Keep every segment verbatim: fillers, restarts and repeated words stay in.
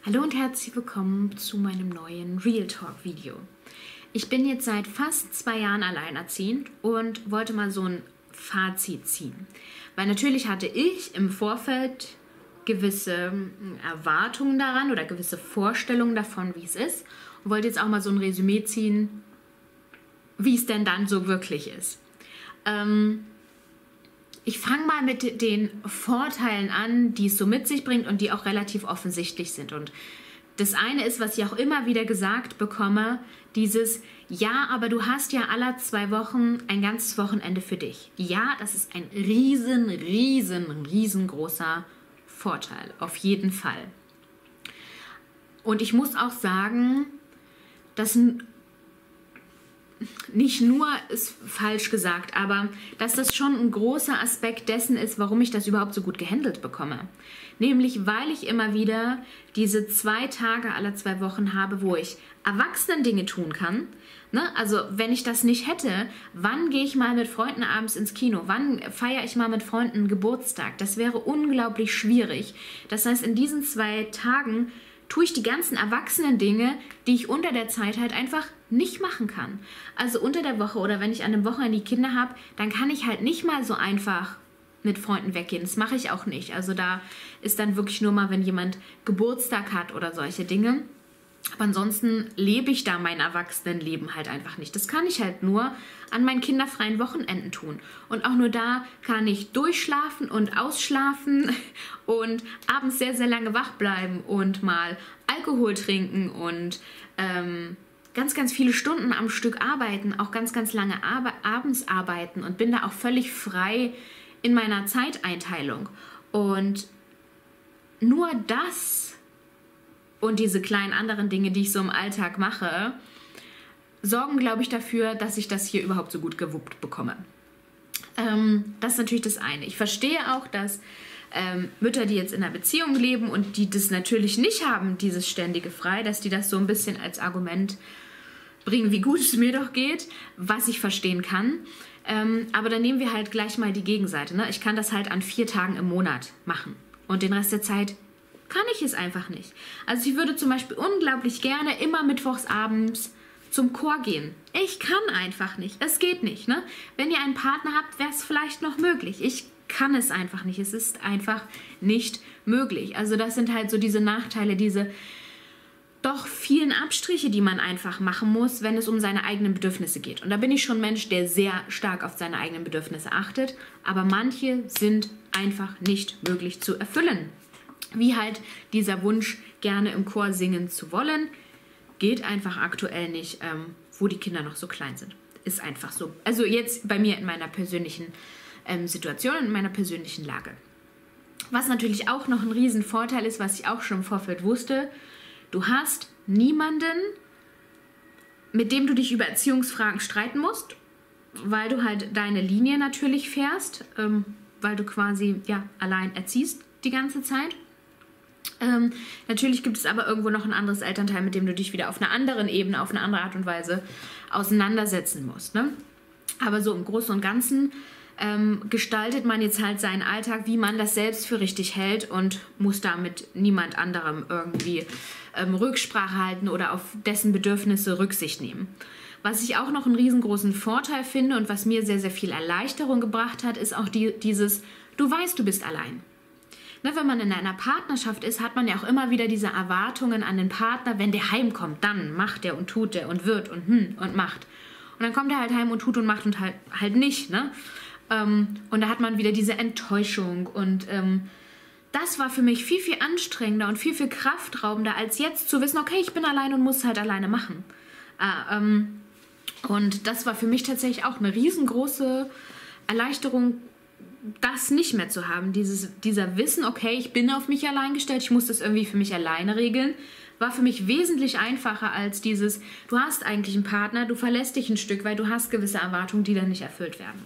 Hallo und herzlich willkommen zu meinem neuen Real Talk Video. Ich bin jetzt seit fast zwei Jahren alleinerziehend und wollte mal so ein Fazit ziehen. Weil natürlich hatte ich im Vorfeld gewisse Erwartungen daran oder gewisse Vorstellungen davon, wie es ist. Und wollte jetzt auch mal so ein Resümee ziehen, wie es denn dann so wirklich ist. Ähm, Ich fange mal mit den Vorteilen an, die es so mit sich bringt und die auch relativ offensichtlich sind. Und das eine ist, was ich auch immer wieder gesagt bekomme, dieses, ja, aber du hast ja alle zwei Wochen ein ganzes Wochenende für dich. Ja, das ist ein riesen, riesen, riesengroßer Vorteil, auf jeden Fall. Und ich muss auch sagen, dass nicht nur ist falsch gesagt, aber dass das schon ein großer Aspekt dessen ist, warum ich das überhaupt so gut gehandelt bekomme. Nämlich, weil ich immer wieder diese zwei Tage alle zwei Wochen habe, wo ich Erwachsenen Dinge tun kann. Ne? Also wenn ich das nicht hätte, wann gehe ich mal mit Freunden abends ins Kino? Wann feiere ich mal mit Freunden Geburtstag? Das wäre unglaublich schwierig. Das heißt, in diesen zwei Tagen tue ich die ganzen erwachsenen Dinge, die ich unter der Zeit halt einfach nicht machen kann. Also unter der Woche oder wenn ich an einem Wochenende die Kinder habe, dann kann ich halt nicht mal so einfach mit Freunden weggehen. Das mache ich auch nicht. Also da ist dann wirklich nur mal, wenn jemand Geburtstag hat oder solche Dinge. Aber ansonsten lebe ich da mein Erwachsenenleben halt einfach nicht. Das kann ich halt nur an meinen kinderfreien Wochenenden tun. Und auch nur da kann ich durchschlafen und ausschlafen und abends sehr, sehr lange wach bleiben und mal Alkohol trinken und ähm, ganz, ganz viele Stunden am Stück arbeiten, auch ganz, ganz lange Ar- abends arbeiten und bin da auch völlig frei in meiner Zeiteinteilung. Und nur das und diese kleinen anderen Dinge, die ich so im Alltag mache, sorgen, glaube ich, dafür, dass ich das hier überhaupt so gut gewuppt bekomme. Ähm, das ist natürlich das eine. Ich verstehe auch, dass ähm, Mütter, die jetzt in einer Beziehung leben und die das natürlich nicht haben, dieses ständige Frei, dass die das so ein bisschen als Argument bringen, wie gut es mir doch geht, was ich verstehen kann. Ähm, aber dann nehmen wir halt gleich mal die Gegenseite. Ne? Ich kann das halt an vier Tagen im Monat machen und den Rest der Zeit kann ich es einfach nicht. Also ich würde zum Beispiel unglaublich gerne immer mittwochs abends zum Chor gehen. Ich kann einfach nicht. Es geht nicht. Ne? Wenn ihr einen Partner habt, wäre es vielleicht noch möglich. Ich kann es einfach nicht. Es ist einfach nicht möglich. Also das sind halt so diese Nachteile, diese doch vielen Abstriche, die man einfach machen muss, wenn es um seine eigenen Bedürfnisse geht. Und da bin ich schon ein Mensch, der sehr stark auf seine eigenen Bedürfnisse achtet. Aber manche sind einfach nicht möglich zu erfüllen. Wie halt dieser Wunsch, gerne im Chor singen zu wollen, geht einfach aktuell nicht, ähm, wo die Kinder noch so klein sind. Ist einfach so. Also jetzt bei mir in meiner persönlichen ähm, Situation, in meiner persönlichen Lage. Was natürlich auch noch ein Riesenvorteil ist, was ich auch schon im Vorfeld wusste, du hast niemanden, mit dem du dich über Erziehungsfragen streiten musst, weil du halt deine Linie natürlich fährst, ähm, weil du quasi ja, allein erziehst die ganze Zeit. Ähm, natürlich gibt es aber irgendwo noch ein anderes Elternteil, mit dem du dich wieder auf einer anderen Ebene, auf eine andere Art und Weise auseinandersetzen musst. Ne? Aber so im Großen und Ganzen ähm, gestaltet man jetzt halt seinen Alltag, wie man das selbst für richtig hält und muss da mit niemand anderem irgendwie ähm, Rücksprache halten oder auf dessen Bedürfnisse Rücksicht nehmen. Was ich auch noch einen riesengroßen Vorteil finde und was mir sehr, sehr viel Erleichterung gebracht hat, ist auch die, dieses, du weißt, du bist allein. Ne, wenn man in einer Partnerschaft ist, hat man ja auch immer wieder diese Erwartungen an den Partner, wenn der heimkommt, dann macht der und tut der und wird und hm und macht. Und dann kommt er halt heim und tut und macht und halt, halt nicht. Ne? Ähm, und da hat man wieder diese Enttäuschung und ähm, das war für mich viel, viel anstrengender und viel, viel kraftraubender, als jetzt zu wissen, okay, ich bin allein und muss es halt alleine machen. Äh, ähm, und das war für mich tatsächlich auch eine riesengroße Erleichterung, das nicht mehr zu haben, dieses, dieser Wissen, okay, ich bin auf mich allein gestellt, ich muss das irgendwie für mich alleine regeln, war für mich wesentlich einfacher als dieses, du hast eigentlich einen Partner, du verlässt dich ein Stück, weil du hast gewisse Erwartungen, die dann nicht erfüllt werden.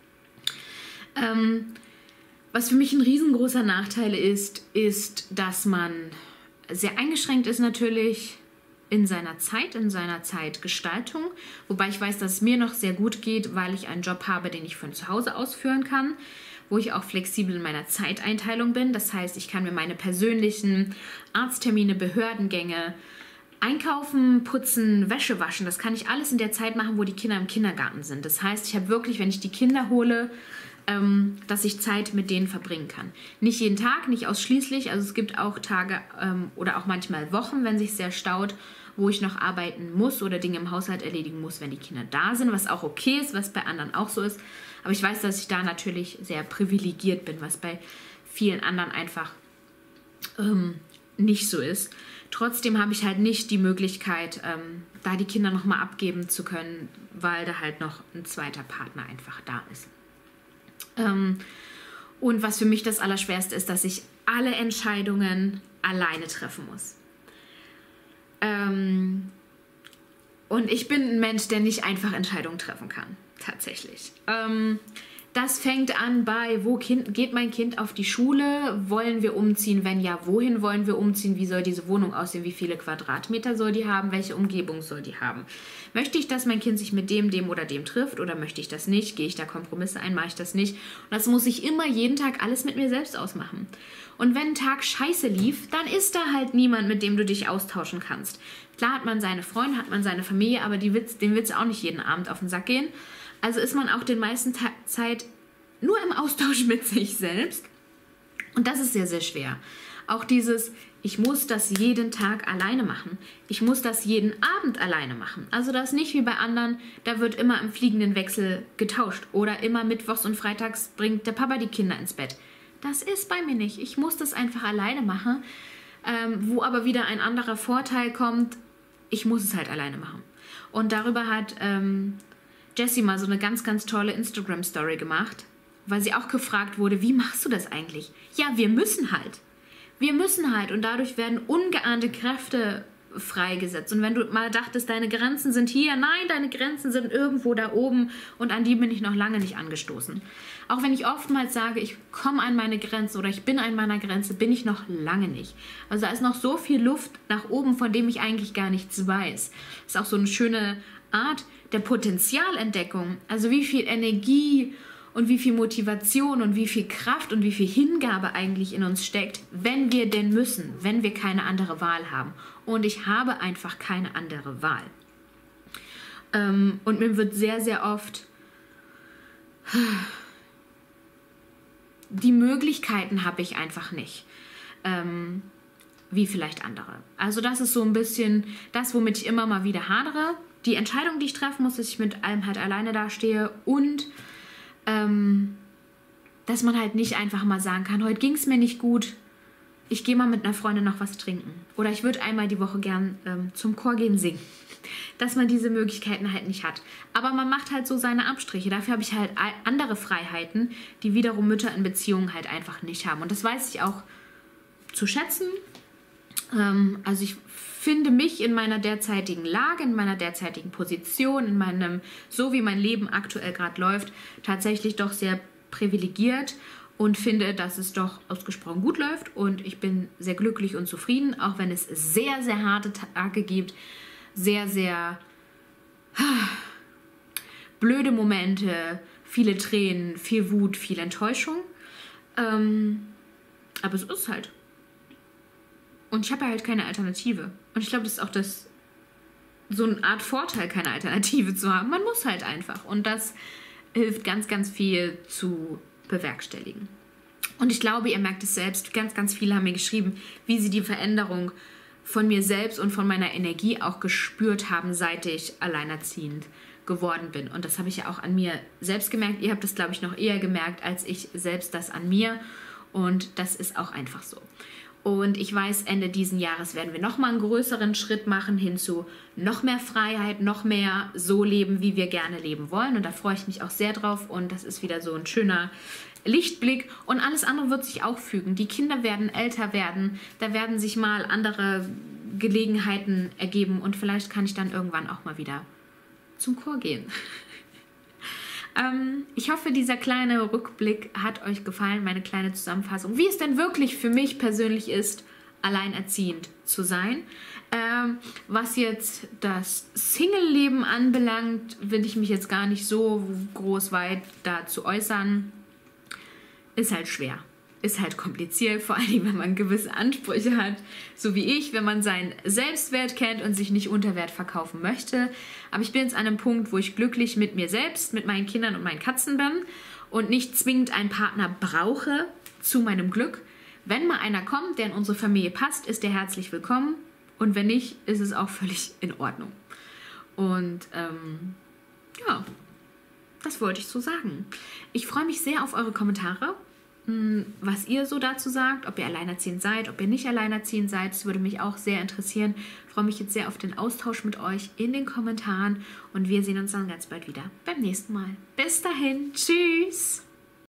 Ähm, was für mich ein riesengroßer Nachteil ist, ist, dass man sehr eingeschränkt ist natürlich in seiner Zeit, in seiner Zeitgestaltung, wobei ich weiß, dass es mir noch sehr gut geht, weil ich einen Job habe, den ich von zu Hause ausführen kann. wo ich auch flexibel in meiner Zeiteinteilung bin. Das heißt, ich kann mir meine persönlichen Arzttermine, Behördengänge, Einkaufen, putzen, Wäsche waschen, das kann ich alles in der Zeit machen, wo die Kinder im Kindergarten sind. Das heißt, ich habe wirklich, wenn ich die Kinder hole, ähm, dass ich Zeit mit denen verbringen kann. Nicht jeden Tag, nicht ausschließlich. Also es gibt auch Tage ähm, oder auch manchmal Wochen, wenn sich sehr staut, wo ich noch arbeiten muss oder Dinge im Haushalt erledigen muss, wenn die Kinder da sind, was auch okay ist, was bei anderen auch so ist. Aber ich weiß, dass ich da natürlich sehr privilegiert bin, was bei vielen anderen einfach ähm, nicht so ist. Trotzdem habe ich halt nicht die Möglichkeit, ähm, da die Kinder nochmal abgeben zu können, weil da halt noch ein zweiter Partner einfach da ist. Ähm, und was für mich das Allerschwerste ist, dass ich alle Entscheidungen alleine treffen muss. Ähm, und ich bin ein Mensch, der nicht einfach Entscheidungen treffen kann, tatsächlich. Ähm, Das fängt an bei, wo kind, geht mein Kind auf die Schule? Wollen wir umziehen? Wenn ja, wohin wollen wir umziehen? Wie soll diese Wohnung aussehen? Wie viele Quadratmeter soll die haben? Welche Umgebung soll die haben? Möchte ich, dass mein Kind sich mit dem, dem oder dem trifft? Oder möchte ich das nicht? Gehe ich da Kompromisse ein? Mache ich das nicht? Und das muss ich immer jeden Tag alles mit mir selbst ausmachen. Und wenn ein Tag scheiße lief, dann ist da halt niemand, mit dem du dich austauschen kannst. Klar hat man seine Freunde, hat man seine Familie, aber die Witz, den willst du auch nicht jeden Abend auf den Sack gehen. Also ist man auch den meisten Ta- Zeit nur im Austausch mit sich selbst. Und das ist sehr, sehr schwer. Auch dieses, ich muss das jeden Tag alleine machen. Ich muss das jeden Abend alleine machen. Also das ist nicht wie bei anderen, da wird immer im fliegenden Wechsel getauscht. Oder immer mittwochs und freitags bringt der Papa die Kinder ins Bett. Das ist bei mir nicht. Ich muss das einfach alleine machen. Ähm, wo aber wieder ein anderer Vorteil kommt, ich muss es halt alleine machen. Und darüber hat ähm, Jessie mal so eine ganz, ganz tolle Instagram-Story gemacht, weil sie auch gefragt wurde, wie machst du das eigentlich? Ja, wir müssen halt. Wir müssen halt und dadurch werden ungeahnte Kräfte freigesetzt. Und wenn du mal dachtest, deine Grenzen sind hier, nein, deine Grenzen sind irgendwo da oben und an die bin ich noch lange nicht angestoßen. Auch wenn ich oftmals sage, ich komme an meine Grenze oder ich bin an meiner Grenze, bin ich noch lange nicht. Also da ist noch so viel Luft nach oben, von dem ich eigentlich gar nichts weiß. Das ist auch so eine schöne Art der Potenzialentdeckung. Also wie viel Energie und wie viel Motivation und wie viel Kraft und wie viel Hingabe eigentlich in uns steckt, wenn wir denn müssen, wenn wir keine andere Wahl haben. Und ich habe einfach keine andere Wahl. Ähm, und mir wird sehr, sehr oft die Möglichkeiten habe ich einfach nicht, ähm, wie vielleicht andere. Also das ist so ein bisschen das, womit ich immer mal wieder hadere. Die Entscheidung, die ich treffen muss, dass ich mit allem halt alleine dastehe und ähm, dass man halt nicht einfach mal sagen kann, heute ging es mir nicht gut, ich gehe mal mit einer Freundin noch was trinken. Oder ich würde einmal die Woche gern ähm, zum Chor gehen singen. Dass man diese Möglichkeiten halt nicht hat. Aber man macht halt so seine Abstriche. Dafür habe ich halt andere Freiheiten, die wiederum Mütter in Beziehungen halt einfach nicht haben. Und das weiß ich auch zu schätzen. Ähm, also ich finde mich in meiner derzeitigen Lage, in meiner derzeitigen Position, in meinem, so wie mein Leben aktuell gerade läuft, tatsächlich doch sehr privilegiert und finde, dass es doch ausgesprochen gut läuft und ich bin sehr glücklich und zufrieden, auch wenn es sehr, sehr harte Tage gibt, sehr, sehr blöde Momente, viele Tränen, viel Wut, viel Enttäuschung. Ähm, aber so ist es halt. Und ich habe halt keine Alternative. Und ich glaube, das ist auch das, so eine Art Vorteil, keine Alternative zu haben. Man muss halt einfach. Und das hilft ganz, ganz viel zu bewerkstelligen. Und ich glaube, ihr merkt es selbst, ganz, ganz viele haben mir geschrieben, wie sie die Veränderung von mir selbst und von meiner Energie auch gespürt haben, seit ich alleinerziehend geworden bin. Und das habe ich ja auch an mir selbst gemerkt. Ihr habt das, glaube ich, noch eher gemerkt, als ich selbst das an mir. Und das ist auch einfach so. Und ich weiß, Ende diesen Jahres werden wir nochmal einen größeren Schritt machen hin zu noch mehr Freiheit, noch mehr so leben, wie wir gerne leben wollen. Und da freue ich mich auch sehr drauf. Und das ist wieder so ein schöner Lichtblick. Und alles andere wird sich auch fügen. Die Kinder werden älter werden. Da werden sich mal andere Gelegenheiten ergeben. Und vielleicht kann ich dann irgendwann auch mal wieder zum Chor gehen. Ähm, ich hoffe, dieser kleine Rückblick hat euch gefallen, meine kleine Zusammenfassung, wie es denn wirklich für mich persönlich ist, alleinerziehend zu sein. Ähm, was jetzt das Single-Leben anbelangt, will ich mich jetzt gar nicht so groß weit dazu äußern. ist halt schwer. Ist halt kompliziert, vor allem wenn man gewisse Ansprüche hat, so wie ich, wenn man seinen Selbstwert kennt und sich nicht unter Wert verkaufen möchte. Aber ich bin jetzt an einem Punkt, wo ich glücklich mit mir selbst, mit meinen Kindern und meinen Katzen bin und nicht zwingend einen Partner brauche zu meinem Glück. Wenn mal einer kommt, der in unsere Familie passt, ist der herzlich willkommen und wenn nicht, ist es auch völlig in Ordnung. Und ähm, ja, das wollte ich so sagen. Ich freue mich sehr auf eure Kommentare, was ihr so dazu sagt, ob ihr alleinerziehend seid, ob ihr nicht alleinerziehend seid. Das würde mich auch sehr interessieren. Ich freue mich jetzt sehr auf den Austausch mit euch in den Kommentaren und wir sehen uns dann ganz bald wieder beim nächsten Mal. Bis dahin, tschüss!